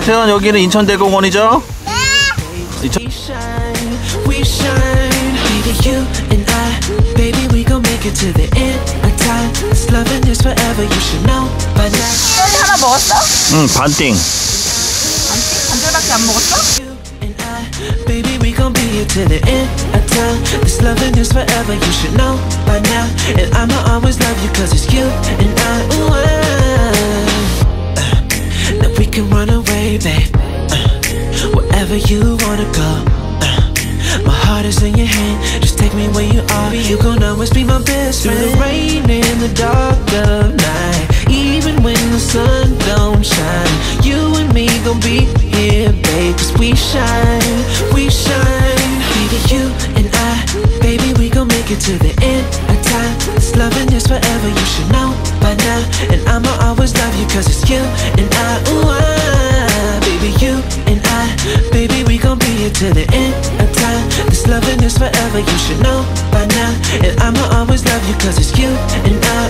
태연, 여기는 인천대공원이죠? We shine, baby, you and I, baby, we gon' make it to the end of time. This loving is forever, you should know by now. 태연이 하나 먹었어? 응, 반띵. 반절밖에 안 먹었어? You and I, baby, we gon' be here till the end of time. This loving is forever, you should know by now. And I'ma always love you, cause it's you and I, ooh, now we can run away, babe, wherever you wanna go. My heart is in your hand, just take me where you are. You gon' always be my best friend. Through the rain and the dark of night, even when the sun don't shine, you and me gon' be here, babe. Cause we shine, baby, you and I, baby, we gon' make it to the end of time. This loving is forever, you should know by now. And I'ma always love you, cause it's you and I, ooh, baby, you and I, baby, we gon' be here till the end of time. This loving is forever, you should know by now. And I'ma always love you, cause it's you and I.